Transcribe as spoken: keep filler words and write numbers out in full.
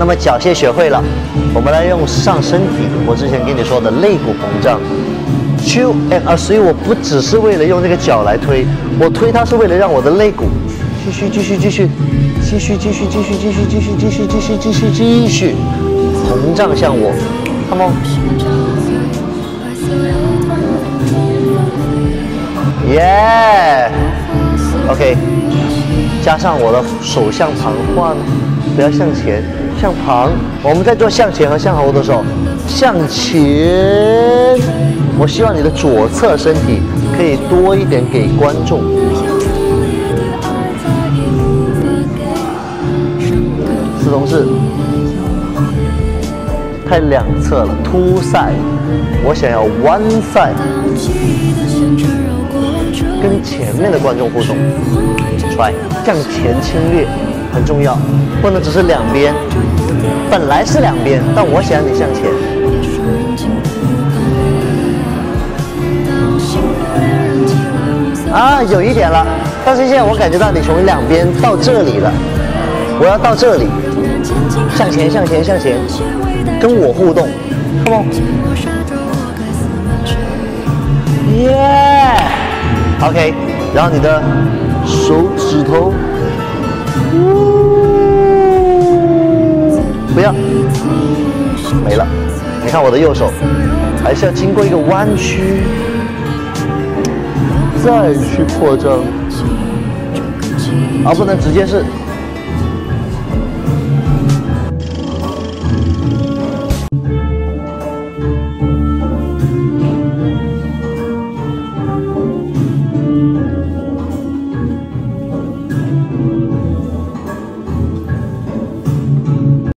那么脚先学会了，我们来用上身体。我之前跟你说的肋骨膨胀，去哎啊，所以我不只是为了用这个脚来推，我推它是为了让我的肋骨继续继续继续继续继续继续继续继续继续继续继续继续膨胀向我 ，come on， 耶 ，OK， 加上我的手向旁换，不要向前。 向旁，我们在做向前和向后的时候，向前。我希望你的左侧身体可以多一点给观众。四同志，太两侧了 ，two side， 我想要 one side， 跟前面的观众互动。try 向前侵略很重要，不能只是两边。 本来是两边，但我想你向前。啊，有一点了，但是现在我感觉到你从两边到这里了，我要到这里，向前，向前，向前，跟我互动 ，come on， 耶 ，OK， 然后你的手指头。 不要，没了。你看我的右手，还是要经过一个弯曲，再去扩张，而不能直接是